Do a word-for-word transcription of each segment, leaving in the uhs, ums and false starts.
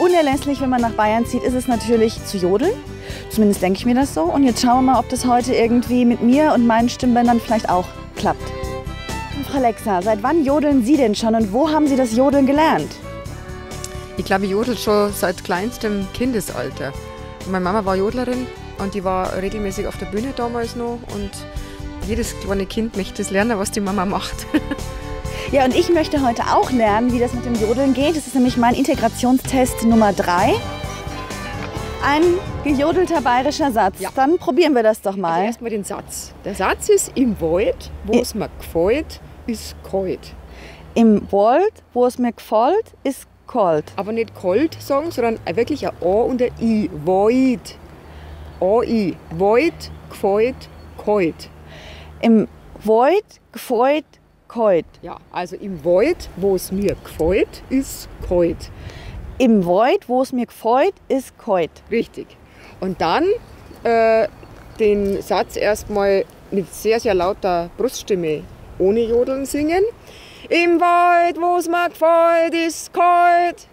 unerlässlich, wenn man nach Bayern zieht, ist es natürlich zu jodeln. Zumindest denke ich mir das so. Und jetzt schauen wir mal, ob das heute irgendwie mit mir und meinen Stimmbändern vielleicht auch klappt. Frau Lexa, seit wann jodeln Sie denn schon und wo haben Sie das Jodeln gelernt? Ich glaube, ich jodel schon seit kleinstem Kindesalter. Meine Mama war Jodlerin und die war regelmäßig auf der Bühne damals noch. Und jedes kleine Kind möchte das lernen, was die Mama macht. Ja, und ich möchte heute auch lernen, wie das mit dem Jodeln geht. Das ist nämlich mein Integrationstest Nummer drei. Ein gejodelter bayerischer Satz. Ja. Dann probieren wir das doch mal. Also erstmal den Satz. Der Satz ist: Im Wald, wo es mir gefällt, ist kalt. Im Wald, wo es mir gefällt, ist kalt. Aber nicht kalt sagen, sondern wirklich ein A und ein I. Wald. A-I. Wald, gefällt, kalt. Im Wald, gefällt, kalt. Ja, also im Wald, wo es mir gefällt, ist kalt. Im Wald, wo es mir gefällt, ist kalt. Richtig. Und dann äh, den Satz erstmal mit sehr, sehr lauter Bruststimme ohne Jodeln singen. Im Wald, wo es mir gefällt, ist kalt.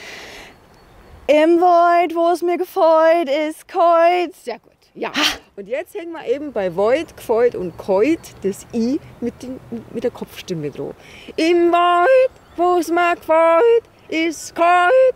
Im Wald, wo es mir gefällt, ist kalt. Sehr gut. Ja. Und jetzt hängen wir eben bei Wald, gefällt und kalt das I mit, den, mit der Kopfstimme dran. Im Wald, wo es mir gefällt, ist kalt.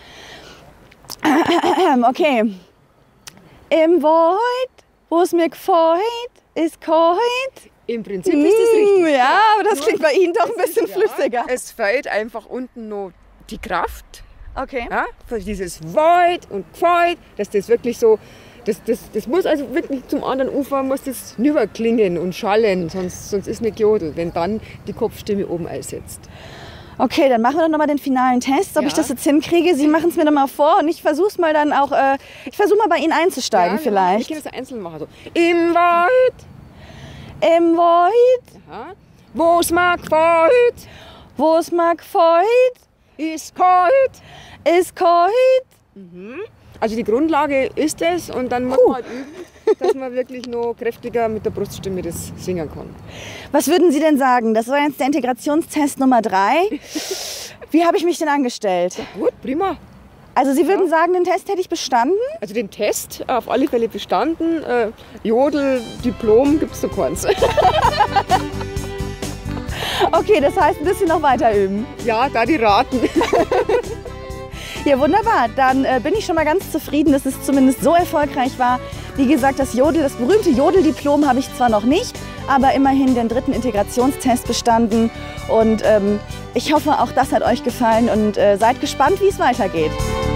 Okay. Im Wald, wo es mir gefällt, ist kalt. Im Prinzip ist das richtig. Ja, aber das klingt bei Ihnen doch ein bisschen flüssiger. Es fehlt einfach unten noch die Kraft. Okay. Ja, für dieses Wald und gefällt, dass das wirklich so, das, das, das muss also wirklich zum anderen Ufer, muss das rüberklingen und schallen, sonst, sonst ist nicht gejodelt, wenn dann die Kopfstimme oben einsetzt. Okay, dann machen wir doch nochmal den finalen Test, ob ja. ich das jetzt hinkriege. Sie machen es mir nochmal vor und ich versuche es mal dann auch, äh, ich versuche mal bei Ihnen einzusteigen ja, vielleicht. Ich kann das einzeln machen. So. Im Wald. Im Wald. Aha. Wo es mir gefällt. Wo es mir gefällt. Ist kalt. Ist kalt. Mhm. Also die Grundlage ist es und dann muss man halt üben, dass man wirklich noch kräftiger mit der Bruststimme das singen kann. Was würden Sie denn sagen? Das war jetzt der Integrationstest Nummer drei. Wie habe ich mich denn angestellt? Ja, gut, prima. Also Sie würden ja. sagen, den Test hätte ich bestanden? Also den Test auf alle Fälle bestanden. Äh, Jodel, Diplom gibt es noch keins. Okay, das heißt ein bisschen noch weiter üben. Ja, da die raten. Ja, wunderbar. Dann äh, bin ich schon mal ganz zufrieden, dass es zumindest so erfolgreich war. Wie gesagt, das Jodel, das berühmte Jodeldiplom habe ich zwar noch nicht, aber immerhin den dritten Integrationstest bestanden. Und ähm, ich hoffe, auch das hat euch gefallen und äh, seid gespannt, wie es weitergeht.